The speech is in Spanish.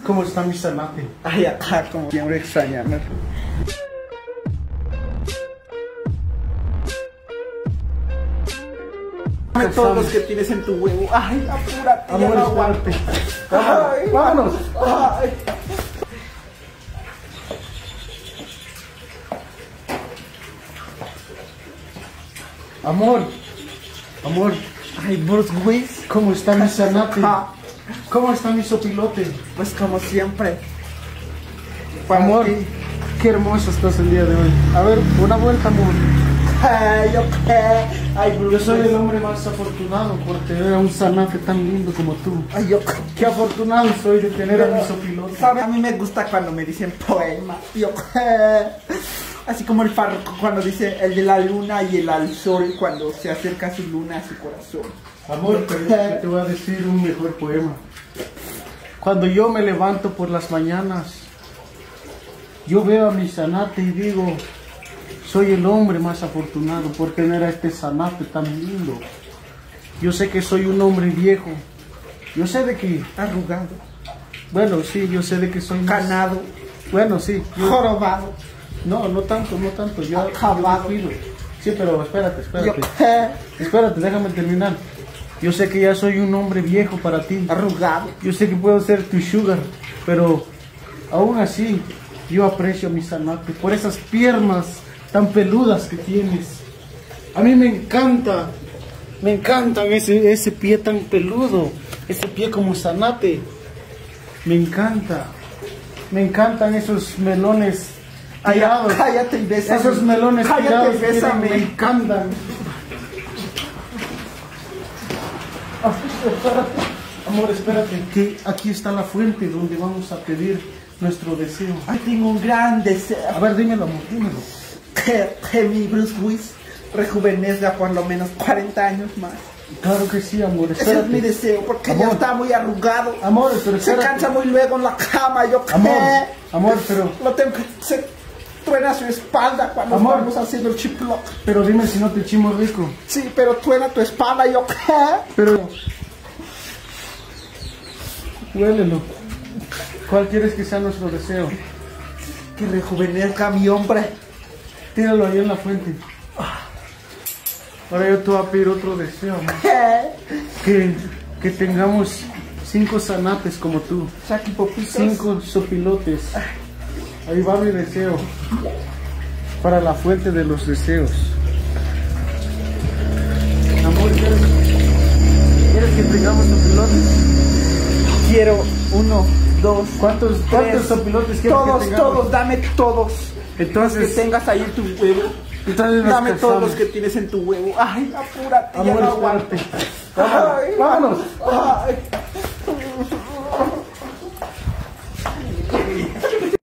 ¿Cómo está mi zanate? Ay, acá como siempre extrañarme. Dame todos los que tienes en tu huevo. Ay, apúrate, ya Amor, no aguante. Ay, vámonos. Ay. Amor, amor, Ay, Bruce Willis. ¿cómo está mi zanate? Ah, ¿Cómo está mi sopilote? pues como siempre. Amor, qué hermoso estás el día de hoy. A ver, una vuelta, amor. Ay, yo qué. Ay, Bruce Yo soy el Willis. hombre más afortunado por tener a un zanate tan lindo como tú. Ay, yo Qué afortunado soy de tener a mi sopilote. ¿Sabe? A mí me gusta cuando me dicen poema. Yo qué. Así como el párroco cuando dice el de la luna y el al sol cuando se acerca su luna a su corazón. Amor, pero yo te voy a decir un mejor poema. Cuando yo me levanto por las mañanas, yo veo a mi zanate y digo, soy el hombre más afortunado por tener a este zanate tan lindo. Yo sé que soy un hombre viejo. Yo sé de que, Arrugado, bueno, sí, yo sé de que soy más- canado, Bueno, sí. jorobado. No, no tanto, no tanto. Yo Acabado. me cuido. Sí, pero espérate, Yo espérate. qué. Espérate, déjame terminar. Yo sé que ya soy un hombre viejo para ti. Arrugado. Yo sé que puedo ser tu sugar, pero aún así yo aprecio a mi zanate por esas piernas tan peludas que tienes. A mí me encantan ese pie tan peludo, ese pie como zanate. Me encantan esos melones Ay, tirados. cállate y bésame. Esos melones Cállate tirados y bésame. me encantan. Amor, espérate, que aquí está la fuente donde vamos a pedir nuestro deseo. Ay, tengo un gran A deseo. ver, dímelo, amor, dímelo. Que mi Bruce Willis rejuvenezca por lo menos 40 años más. Claro que sí, amor, Ese es mi espérate. deseo, porque Amor. ya está muy arrugado. Amor, pero Se espérate. cansa muy luego en la cama, yo qué. Amor, pero Lo tengo que... Se truena su espalda cuando Amor. estamos haciendo el chip lock. dime si no te chimo rico. Sí, pero truena tu espalda, yo qué. Pero huélelo. ¿Cuál quieres que sea nuestro deseo? Que rejuvenezca mi hombre. Tíralo ahí en la fuente. Ahora yo te voy a pedir otro deseo, amor. Que tengamos 5 zanates como tú. Saki popitos. 5 sopilotes. Ahí va mi deseo. Para la fuente de los deseos. Amor, ¿quieres que tengamos sopilotes? Quiero 1, 2, ¿Cuántos sopilotes quieres que todos, tengamos? todos, dame todos. Entonces, Los que tengas ahí en tu huevo. entonces nos Dame todos los casamos. que tienes en tu huevo. Ay, apúrate, ya Amor, no aguante. espérate. Ay, Vámonos. Ay.